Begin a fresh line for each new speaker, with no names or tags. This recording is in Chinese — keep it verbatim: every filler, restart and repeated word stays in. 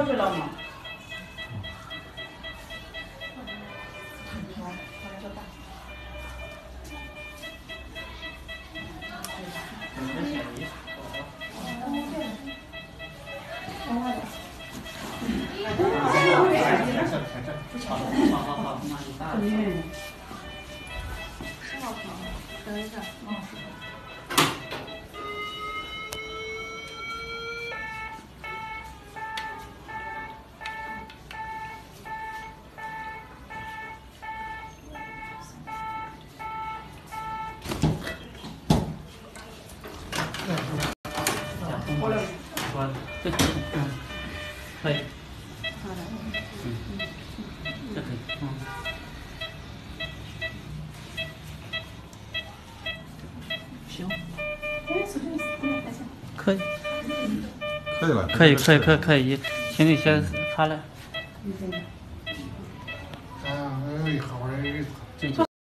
过去了吗？
等一下，嗯。
我来，我，嗯，可以。嗯，这可以，嗯。行。可以。
可以了。
可以，可以，可以，可以，行李先好了。
啊，哎，好嘞。